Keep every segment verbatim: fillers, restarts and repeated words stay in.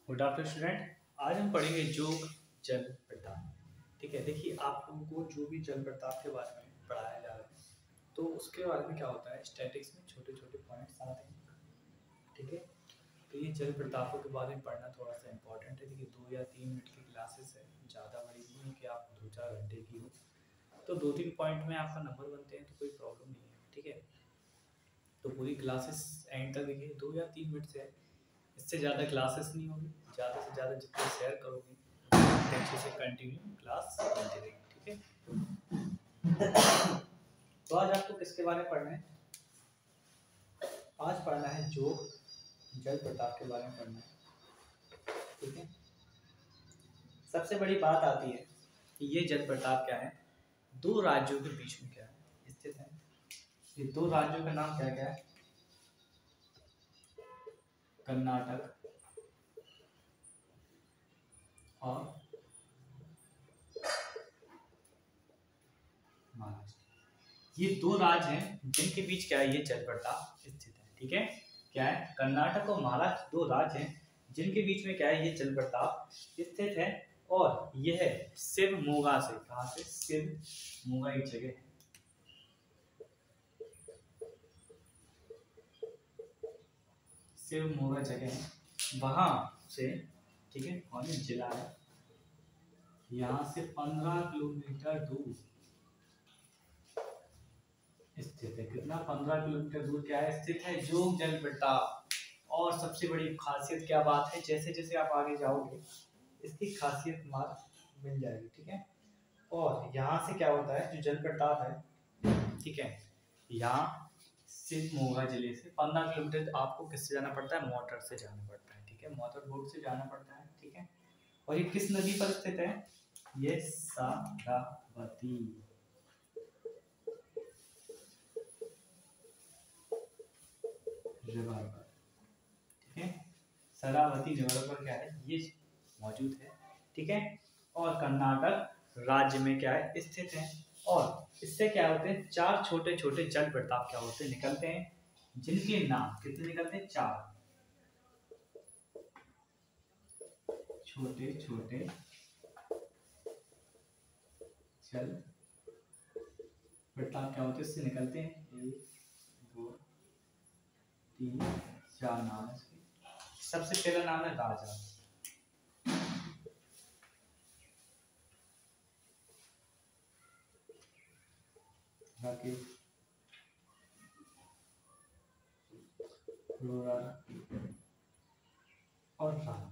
Good afternoon student. आज हम पढ़ेंगे योग जल प्रताप। ठीक है, देखिए आप लोगों को जो भी जल प्रताप के बारे में पढ़ाया जा रहा है तो उसके बारे में क्या होता है, स्टैटिक्स में छोटे छोटे पॉइंट्स आते हैं। ठीक है, तो ये जल प्रतापों के बारे में पढ़ना थोड़ा सा इम्पोर्टेंट है। देखिए दो या तीन मिनट की क्लासेस है, ज़्यादा बड़ी नहीं है कि आप दो चार घंटे की हो, तो दो तीन पॉइंट में आपका नंबर बनते हैं तो कोई प्रॉब्लम नहीं है। ठीक है, तो पूरी क्लासेस एंड तक देखिए, दो या तीन मिनट से है, इससे ज़्यादा क्लासेस नहीं होगी। ज़्यादा से ज़्यादा जितना शेयर करोगे अच्छे से कंटिन्यू क्लास चलती रहेगी। ठीक है, तो आज आपको किसके बारे में पढ़ना है? आज पढ़ना है योग जल प्रताप के बारे में पढ़ना है। ठीक है, सबसे बड़ी बात आती है कि ये जल प्रताप क्या है, दो राज्यों के बीच में क्या है स्थित है। ये दो राज्यों का नाम क्या क्या है? कर्नाटक और महाराष्ट्र। ये दो राज्य हैं जिनके बीच क्या है, ये जल प्रताप स्थित है। ठीक है, क्या है, कर्नाटक और महाराष्ट्र दो राज्य हैं जिनके बीच में क्या है, ये जल प्रताप स्थित है। और यह शिव मोगा से, कहा से, शिव मोगा एक जगह है, शिव मोगा जगह है वहां से। ठीक है, कौन है, जिला है, यहाँ से पंद्रह किलोमीटर दूर स्थित है। कितना? पंद्रह किलोमीटर दूर क्या है, स्थित है योग जल प्रताप। और सबसे बड़ी खासियत क्या बात है, जैसे जैसे आप आगे जाओगे इसकी खासियत मार मिल जाएगी। ठीक है, और यहाँ से क्या होता है, जो जल प्रताप है, ठीक है, यहाँ सिर्फ मोगा जिले से पंद्रह किलोमीटर आपको किससे जाना पड़ता है, मोटर से जाना पड़ता है। ठीक है, मोटर बोट से जाना पड़ता है। ठीक है, और ये किस नदी पर स्थित है, ये सारावती रिवर पर। ठीक है, शरावती रिवर पर क्या है, ये मौजूद है। ठीक है, और कर्नाटक राज्य में क्या है, स्थित है। और इससे क्या होते हैं, चार छोटे छोटे जल प्रताप क्या होते हैं, निकलते हैं, जिनके नाम कितने निकलते हैं, चार छोटे छोटे जल प्रताप क्या होते हैं, इससे निकलते हैं। एक दो तीन चार नाम है इसके। सबसे पहला नाम है राजा, और राम।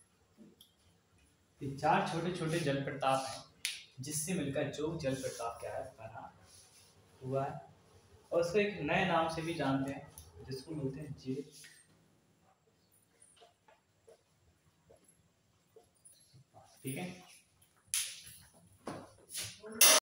ये चार छोटे छोटे जल प्रताप हैं जिससे मिलकर जो जल प्रताप क्या है बना हुआ है। और उसको एक नए नाम से भी जानते हैं जिसको बोलते हैं जे। ठीक है,